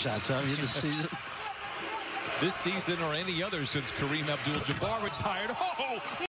shots, have you, this season? This season or any other since Kareem Abdul-Jabbar retired. Oh!